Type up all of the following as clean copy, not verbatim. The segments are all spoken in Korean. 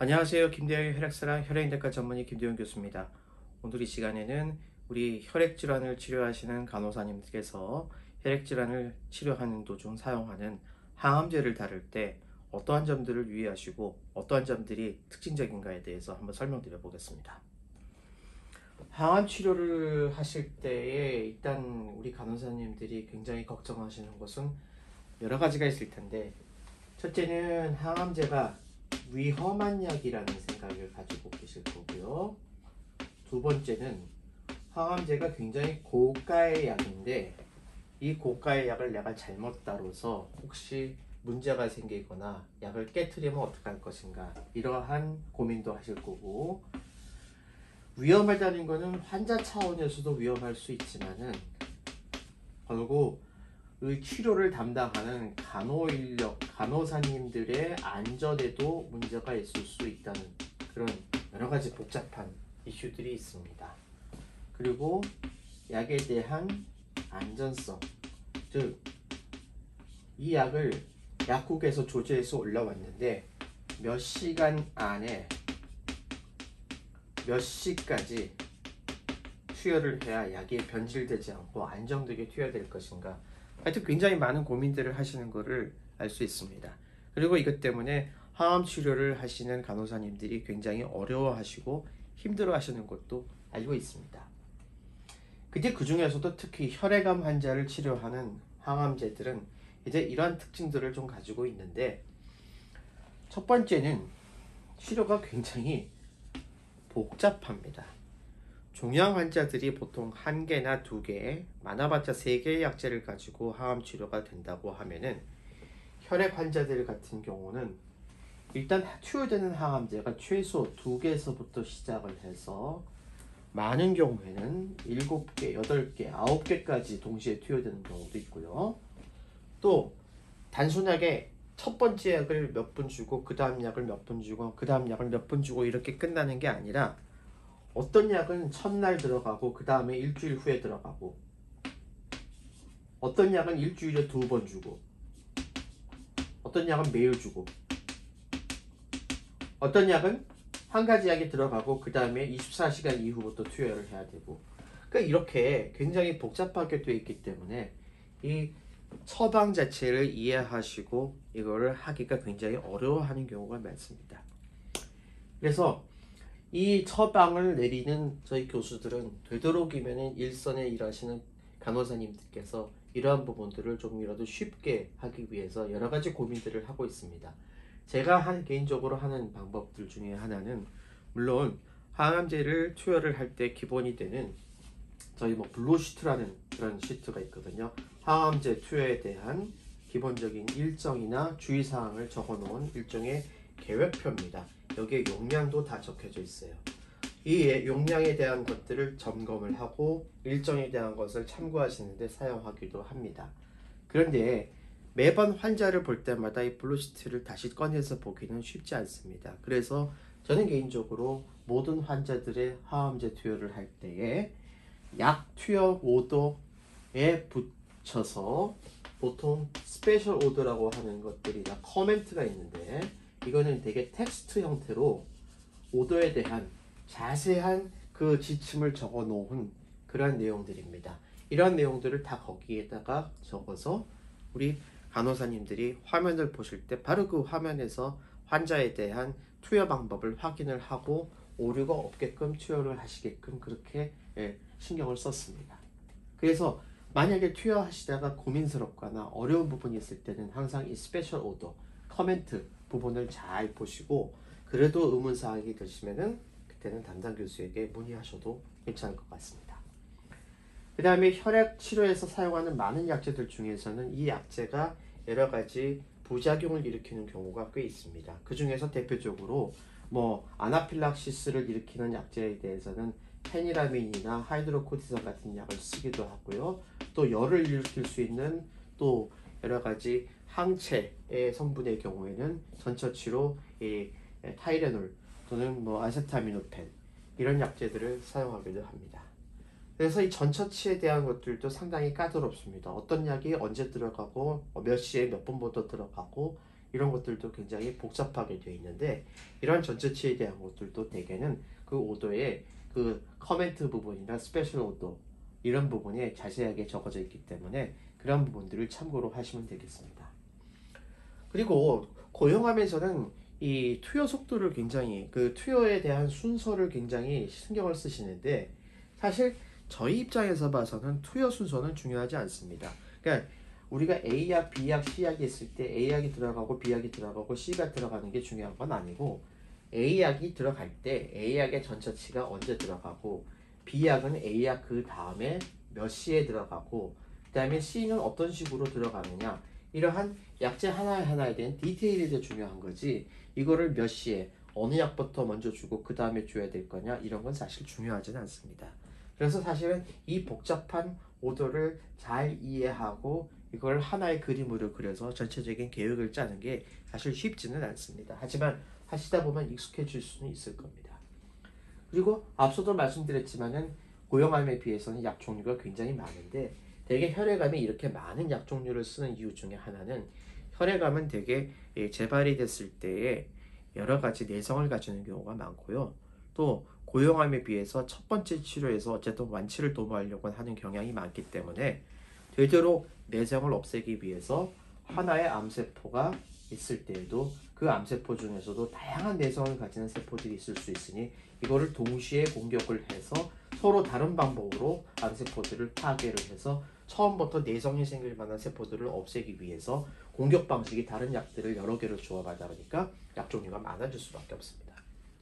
안녕하세요. 김대영의 혈액사랑 혈액내과 전문의 김대영 교수입니다. 오늘 이 시간에는 우리 혈액질환을 치료하시는 간호사님께서 혈액질환을 치료하는 도중 사용하는 항암제를 다룰 때 어떠한 점들을 유의하시고 어떠한 점들이 특징적인가에 대해서 한번 설명드려 보겠습니다. 항암 치료를 하실 때에 일단 우리 간호사님들이 굉장히 걱정하시는 것은 여러 가지가 있을 텐데, 첫째는 항암제가 위험한 약이라는 생각을 가지고 계실 거고요. 두 번째는 항암제가 굉장히 고가의 약인데 이 고가의 약을 내가 잘못 다뤄서 혹시 문제가 생기거나 약을 깨트리면 어떡할 것인가, 이러한 고민도 하실 거고, 위험하다는 것은 환자 차원에서도 위험할 수 있지만은 결국 의 치료를 담당하는 간호사님들의 안전에도 문제가 있을 수 있다는 그런 여러 가지 복잡한 이슈들이 있습니다. 그리고 약에 대한 안전성, 즉 이 약을 약국에서 조제해서 올라왔는데 몇 시간 안에 몇 시까지 투여를 해야 약이 변질되지 않고 안정되게 투여될 것인가, 하여튼 굉장히 많은 고민들을 하시는 것을 알 수 있습니다. 그리고 이것 때문에 항암 치료를 하시는 간호사님들이 굉장히 어려워하시고 힘들어하시는 것도 알고 있습니다. 근데 그 중에서도 특히 혈액암 환자를 치료하는 항암제들은 이제 이러한 특징들을 좀 가지고 있는데, 첫 번째는 치료가 굉장히 복잡합니다. 종양 환자들이 보통 1개나 2개, 많아봤자 3개의 약제를 가지고 항암 치료가 된다고 하면은, 혈액 환자들 같은 경우는 일단 투여되는 항암제가 최소 2개에서부터 시작을 해서 많은 경우에는 7개, 8개, 9개까지 동시에 투여되는 경우도 있고요. 또 단순하게 첫 번째 약을 몇 분 주고 그 다음 약을 몇 분 주고 그 다음 약을 몇 분 주고 이렇게 끝나는 게 아니라, 어떤 약은 첫날 들어가고 그 다음에 일주일 후에 들어가고, 어떤 약은 일주일에 2번 주고, 어떤 약은 매일 주고, 어떤 약은 한 가지 약이 들어가고 그 다음에 24시간 이후부터 투여를 해야 되고, 그러니까 이렇게 굉장히 복잡하게 되어 있기 때문에 이 처방 자체를 이해하시고 이거를 하기가 굉장히 어려워하는 경우가 많습니다. 그래서 이 처방을 내리는 저희 교수들은 되도록이면 일선에 일하시는 간호사님들께서 이러한 부분들을 조금이라도 쉽게 하기 위해서 여러 가지 고민들을 하고 있습니다. 제가 개인적으로 하는 방법들 중에 하나는, 물론 항암제를 투여를 할 때 기본이 되는 저희 블루 시트라는 그런 시트가 있거든요. 항암제 투여에 대한 기본적인 일정이나 주의사항을 적어놓은 일종의 계획표입니다. 여기에 용량도 다 적혀져 있어요. 이 용량에 대한 것들을 점검을 하고 일정에 대한 것을 참고하시는데 사용하기도 합니다. 그런데 매번 환자를 볼 때마다 이 블루시트를 다시 꺼내서 보기는 쉽지 않습니다. 그래서 저는 개인적으로 모든 환자들의 항암제 투여를 할 때에 약 투여 오더에 붙여서, 보통 스페셜 오더라고 하는 것들이나 커멘트가 있는데, 이거는 되게 텍스트 형태로 오더에 대한 자세한 그 지침을 적어 놓은 그런 내용들입니다. 이런 내용들을 다 거기에다가 적어서 우리 간호사님들이 화면을 보실 때 바로 그 화면에서 환자에 대한 투여 방법을 확인을 하고 오류가 없게끔 투여를 하시게끔 그렇게 신경을 썼습니다. 그래서 만약에 투여하시다가 고민스럽거나 어려운 부분이 있을 때는 항상 이 스페셜 오더, 커멘트 부분을 잘 보시고, 그래도 의문사항이 되시면은 그때는 담당 교수에게 문의하셔도 괜찮을 것 같습니다. 그 다음에 혈액 치료에서 사용하는 많은 약제들 중에서는 이 약제가 여러 가지 부작용을 일으키는 경우가 꽤 있습니다. 그 중에서 대표적으로 아나필락시스를 일으키는 약제에 대해서는 페니라민이나 하이드로코티선 같은 약을 쓰기도 하고요. 또 열을 일으킬 수 있는 또 여러 가지 항체의 성분의 경우에는 전처치로 이 타이레놀 또는 아세타미노펜, 이런 약제들을 사용하기도 합니다. 그래서 이 전처치에 대한 것들도 상당히 까다롭습니다. 어떤 약이 언제 들어가고 몇 시에 몇 분부터 들어가고 이런 것들도 굉장히 복잡하게 되어 있는데 이러한 전처치에 대한 것들도 대개는 그 오더의 그 커멘트 부분이나 스페셜 오더 이런 부분에 자세하게 적어져 있기 때문에 그런 부분들을 참고로 하시면 되겠습니다. 그리고 고용하면서는 이 투여 속도를 굉장히 그 투여에 대한 순서를 굉장히 신경을 쓰시는데 사실 저희 입장에서 봐서는 투여 순서는 중요하지 않습니다. 그러니까 우리가 A약, B약, C약이 있을 때 A약이 들어가고 B약이 들어가고 C가 들어가는 게 중요한 건 아니고 A약이 들어갈 때 A약의 전처치가 언제 들어가고 B약은 A약 그 다음에 몇 시에 들어가고 그 다음에 C는 어떤 식으로 들어가느냐 이러한 약제 하나하나에 대한 디테일이 더 중요한 거지 이거를 몇 시에 어느 약부터 먼저 주고 그 다음에 줘야 될 거냐 이런 건 사실 중요하지는 않습니다. 그래서 사실은 이 복잡한 오더를 잘 이해하고 이걸 하나의 그림으로 그려서 전체적인 계획을 짜는 게 사실 쉽지는 않습니다. 하지만 하시다 보면 익숙해질 수는 있을 겁니다. 그리고 앞서도 말씀드렸지만은 고형암에 비해서는 약 종류가 굉장히 많은데 대개 혈액암이 이렇게 많은 약 종류를 쓰는 이유 중에 하나는 혈액암은 대개 재발이 됐을 때에 여러 가지 내성을 가지는 경우가 많고요. 또 고형암에 비해서 첫 번째 치료에서 어쨌든 완치를 도모하려고 하는 경향이 많기 때문에 되도록 내성을 없애기 위해서 하나의 암세포가 있을 때에도 그 암세포 중에서도 다양한 내성을 가지는 세포들이 있을 수 있으니 이거를 동시에 공격을 해서 서로 다른 방법으로 암세포들을 파괴를 해서 처음부터 내성이 생길 만한 세포들을 없애기 위해서 공격 방식이 다른 약들을 여러 개를 주어가다 보니까 약 종류가 많아질 수밖에 없습니다.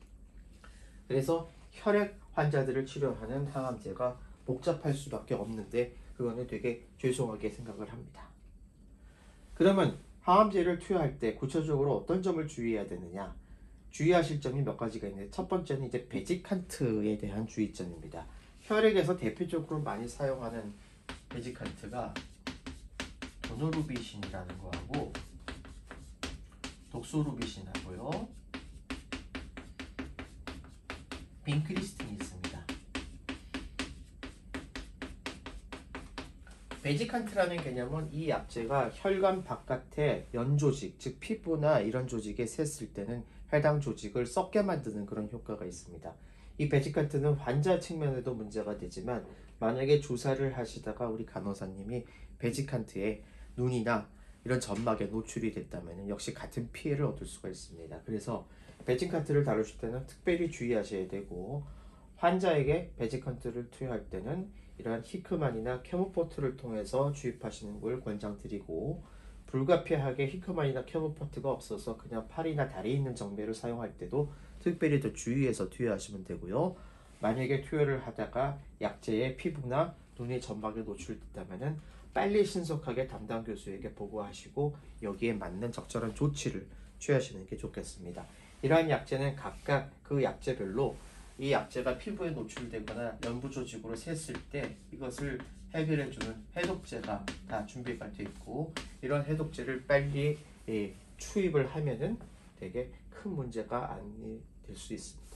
그래서 혈액 환자들을 치료하는 항암제가 복잡할 수밖에 없는데 그거는 되게 죄송하게 생각을 합니다. 그러면 항암제를 투여할 때 구체적으로 어떤 점을 주의해야 되느냐? 주의하실 점이 몇 가지가 있는데 첫 번째는 이제 베지칸트에 대한 주의점입니다. 혈액에서 대표적으로 많이 사용하는 베지칸트가 도노루비신이라는 거하고 독소루비신하고요. 빈크리스틴이 있습니다. 베지칸트라는 개념은 이 약제가 혈관 바깥에 연조직, 즉 피부나 이런 조직에 샜을 때는 해당 조직을 썩게 만드는 그런 효과가 있습니다. 이 베지칸트는 환자 측면에도 문제가 되지만 만약에 주사를 하시다가 우리 간호사님이 베지칸트에 눈이나 이런 점막에 노출이 됐다면 역시 같은 피해를 얻을 수가 있습니다. 그래서 베지칸트를 다루실 때는 특별히 주의하셔야 되고 환자에게 베지칸트를 투여할 때는 이러한 히크만이나 캐모포트를 통해서 주입하시는 걸 권장드리고 불가피하게 히크만이나 캐모포트가 없어서 그냥 팔이나 다리에 있는 정맥을 사용할 때도 특별히 더 주의해서 투여하시면 되고요. 만약에 투여를 하다가 약제의 피부나 눈의 점막에 노출됐다면 빨리 신속하게 담당 교수에게 보고하시고 여기에 맞는 적절한 조치를 취하시는 게 좋겠습니다. 이러한 약제는 각각 그 약제별로 이 약제가 피부에 노출되거나 연부 조직으로 샜을 때 이것을 해결해주는 해독제가 다 준비가 되어 있고 이런 해독제를 빨리 투입을 하면은 되게 큰 문제가 안 될 수 있습니다.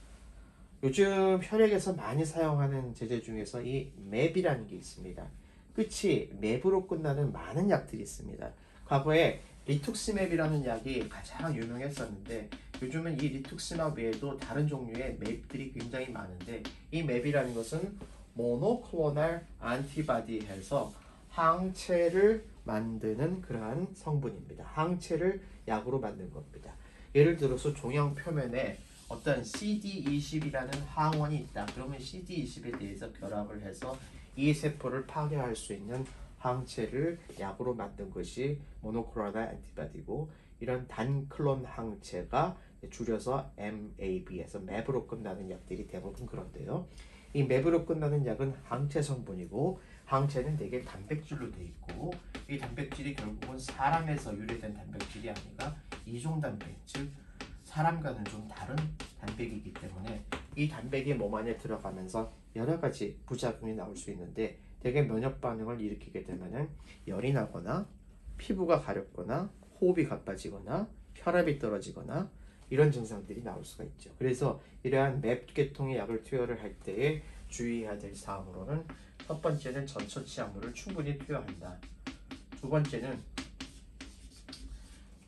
요즘 혈액에서 많이 사용하는 제제 중에서 이 맵이라는 게 있습니다. 끝이 맵으로 끝나는 많은 약들이 있습니다. 과거에 리툭스맵이라는 약이 가장 유명했었는데 요즘은 이 리툭스맵 외에도 다른 종류의 맵들이 굉장히 많은데 이 맵이라는 것은 모노클로널 안티바디 해서 항체를 만드는 그러한 성분입니다. 항체를 약으로 만든 겁니다. 예를 들어서 종양 표면에 어떤 CD20이라는 항원이 있다. 그러면 CD20에 대해서 결합을 해서 이 세포를 파괴할 수 있는 항체를 약으로 만든 것이 모노클로널 안티바디고 이런 단클론 항체가 줄여서 MAB에서 맵으로 끝나는 약들이 대부분 그런데요. 이 맵으로 끝나는 약은 항체 성분이고 항체는 되게 단백질로 되어 있고 이 단백질이 결국은 사람에서 유래된 단백질이 아니라 이종단백, 즉 사람과는 좀 다른 단백이기 때문에 이 단백이 몸 안에 들어가면서 여러 가지 부작용이 나올 수 있는데 대개 면역 반응을 일으키게 되면은 열이 나거나 피부가 가렵거나 호흡이 가빠지거나 혈압이 떨어지거나 이런 증상들이 나올 수가 있죠. 그래서 이러한 맵 계통의 약을 투여를 할 때에 주의해야 될 사항으로는 첫 번째는 전처치 약물을 충분히 투여한다. 두 번째는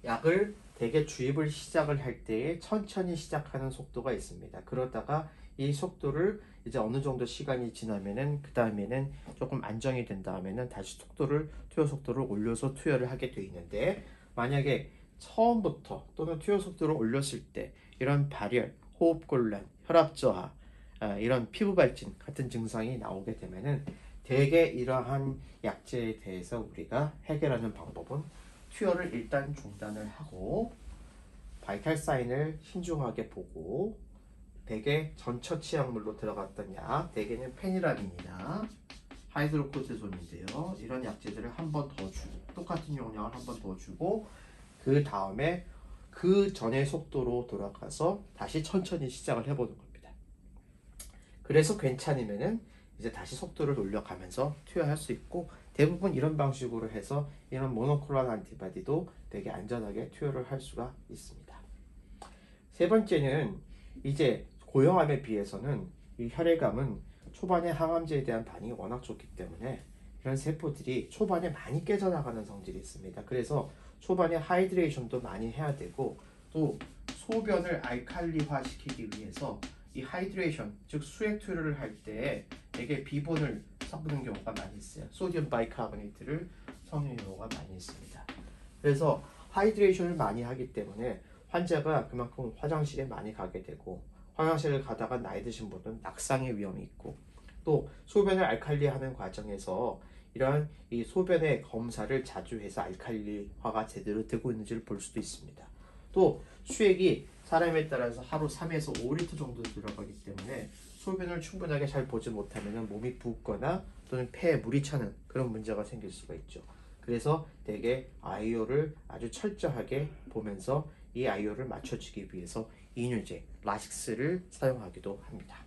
약을 대개 주입을 시작을 할 때에 천천히 시작하는 속도가 있습니다. 그러다가 이 속도를 이제 어느 정도 시간이 지나면은 그 다음에는 조금 안정이 된 다음에는 다시 투여 속도를 올려서 투여를 하게 돼 있는데, 만약에 처음부터 또는 투여 속도를 올렸을 때 이런 발열, 호흡곤란, 혈압저하, 이런 피부 발진 같은 증상이 나오게 되면은 대개 이러한 약제에 대해서 우리가 해결하는 방법은 투여를 일단 중단을 하고 바이탈 사인을 신중하게 보고, 대개 전처치 약물로 들어갔던 약, 대개는 페니라민이나 하이드로코르티손인데요. 이런 약제들을 한 번 더 주고, 똑같은 용량을 한 번 더 주고, 그 다음에 그 전의 속도로 돌아가서 다시 천천히 시작을 해보는 겁니다. 그래서 괜찮으면은 이제 다시 속도를 올려가면서 투여할 수 있고, 대부분 이런 방식으로 해서 이런 모노클로널 안티바디도 되게 안전하게 투여를 할 수가 있습니다. 세 번째는 이제 고형암에 비해서는 이 혈액암은 초반에 항암제에 대한 반응이 워낙 좋기 때문에 이런 세포들이 초반에 많이 깨져나가는 성질이 있습니다. 그래서 초반에 하이드레이션도 많이 해야 되고, 또 소변을 알칼리화 시키기 위해서 이 하이드레이션, 즉 수액 투여를 할 때 되게 비본을 섞는 경우가 많이 있어요. 소디움 바이카보네이트를 섞는 경우가 많이 있습니다. 그래서 하이드레이션을 많이 하기 때문에 환자가 그만큼 화장실에 많이 가게 되고, 화장실을 가다가 나이 드신 분은 낙상의 위험이 있고, 또 소변을 알칼리하는 과정에서 이러한 이 소변의 검사를 자주 해서 알칼리화가 제대로 되고 있는지를 볼 수도 있습니다. 또 수액이 사람에 따라서 하루 3에서 5리터 정도 들어가기 때문에 소변을 충분하게 잘 보지 못하면 몸이 붓거나 또는 폐에 물이 차는 그런 문제가 생길 수가 있죠. 그래서 대개 아이오를 아주 철저하게 보면서 이 아이오를 맞춰주기 위해서 이뇨제, 라식스를 사용하기도 합니다.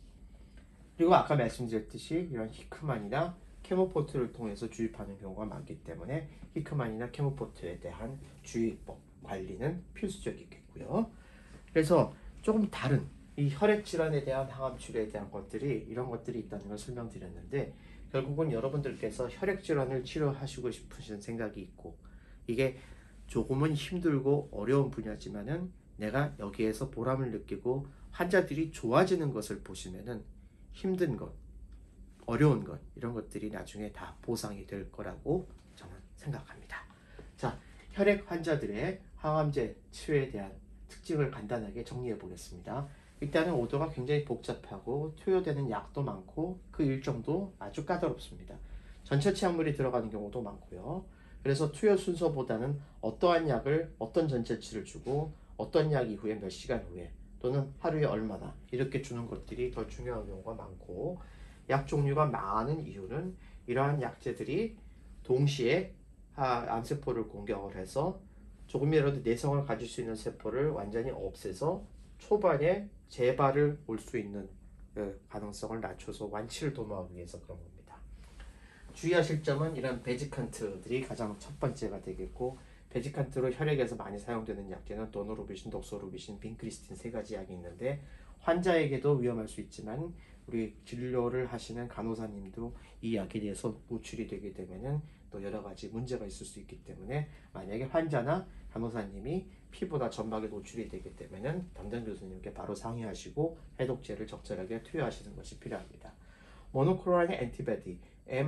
그리고 아까 말씀드렸듯이 이런 히크만이나 케모포트를 통해서 주입하는 경우가 많기 때문에 히크만이나 케모포트에 대한 주의법, 관리는 필수적이겠고요. 그래서 조금 다른 이 혈액 질환에 대한 항암 치료에 대한 것들이, 이런 것들이 있다는 걸 설명드렸는데, 결국은 여러분들께서 혈액 질환을 치료하시고 싶으신 생각이 있고, 이게 조금은 힘들고 어려운 분야지만은 내가 여기에서 보람을 느끼고 환자들이 좋아지는 것을 보시면은 힘든 것, 어려운 것, 이런 것들이 나중에 다 보상이 될 거라고 저는 생각합니다. 자, 혈액 환자들의 항암제 치료에 대한 특징을 간단하게 정리해 보겠습니다. 일단은 오도가 굉장히 복잡하고 투여되는 약도 많고 그 일정도 아주 까다롭습니다. 전처치 약물이 들어가는 경우도 많고요. 그래서 투여 순서보다는 어떠한 약을 어떤 전처치를 주고 어떤 약 이후에 몇 시간 후에 또는 하루에 얼마나 이렇게 주는 것들이 더 중요한 경우가 많고, 약 종류가 많은 이유는 이러한 약제들이 동시에 암세포를 공격을 해서 조금이라도 내성을 가질 수 있는 세포를 완전히 없애서 초반에 재발을 올 수 있는 가능성을 낮춰서 완치를 도모하기 위해서 그런 겁니다. 주의하실 점은 이런 베지칸트들이 가장 첫 번째가 되겠고, 베지칸트로 혈액에서 많이 사용되는 약제는 도노루비신, 독소루비신, 빈크리스틴 세 가지 약이 있는데, 환자에게도 위험할 수 있지만 우리 진료를 하시는 간호사님도 이 약에 대해서 노출이 되게 되면은 또 여러 가지 문제가 있을 수 있기 때문에, 만약에 환자나 간호사님이 피부나 점막에 노출이 되게 되면은 담당 교수님께 바로 상의하시고 해독제를 적절하게 투여하시는 것이 필요합니다. 모노크로널 엔티바디,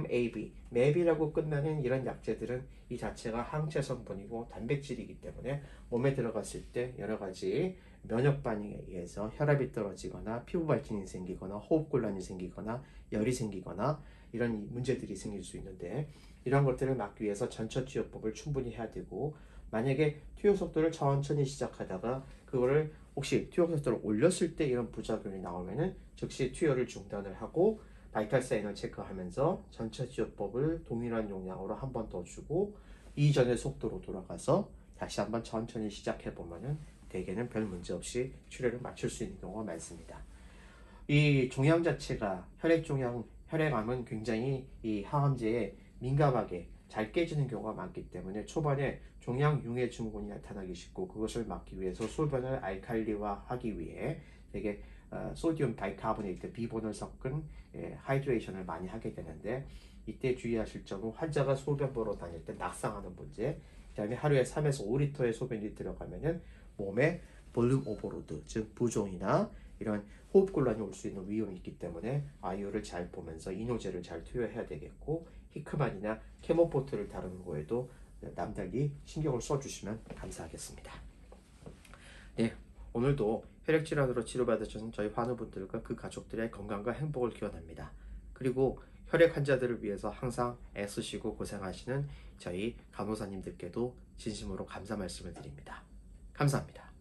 MAB라고 끝나는 이런 약제들은 이 자체가 항체 성분이고 단백질이기 때문에 몸에 들어갔을 때 여러 가지 면역 반응에 의해서 혈압이 떨어지거나 피부 발진이 생기거나 호흡곤란이 생기거나 열이 생기거나 이런 문제들이 생길 수 있는데, 이런 것들을 막기 위해서 전처치료법을 충분히 해야 되고, 만약에 투여 속도를 천천히 시작하다가 그거를 혹시 투여 속도를 올렸을 때 이런 부작용이 나오면은 즉시 투여를 중단을 하고 바이탈 사인을 체크하면서 전처치료법을 동일한 용량으로 한 번 더 주고 이전의 속도로 돌아가서 다시 한번 천천히 시작해 보면은 대개는 별 문제 없이 치료를 마칠 수 있는 경우가 많습니다. 이 종양 자체가 혈액암은 굉장히 이 항암제에 민감하게 잘 깨지는 경우가 많기 때문에 초반에 종양 융해 증후군이 나타나기 쉽고, 그것을 막기 위해서 소변을 알칼리화하기 위해 되게 소디움 바이카보네이트, 비본을 섞은 하이드레이션을 많이 하게 되는데, 이때 주의하실 점은 환자가 소변 보러 다닐 때 낙상하는 문제, 그다음에 하루에 3에서 5리터의 소변이 들어가면은 몸에 볼륨 오버로드, 즉 부종이나 이런 호흡곤란이 올 수 있는 위험이 있기 때문에 아이유를 잘 보면서 이노제를 잘 투여해야 되겠고, 히크만이나 케모포트를 다루는 거에도 남달리 신경을 써주시면 감사하겠습니다. 네, 오늘도 혈액질환으로 치료받으신 저희 환우분들과 그 가족들의 건강과 행복을 기원합니다. 그리고 혈액 환자들을 위해서 항상 애쓰시고 고생하시는 저희 간호사님들께도 진심으로 감사 말씀을 드립니다. 감사합니다.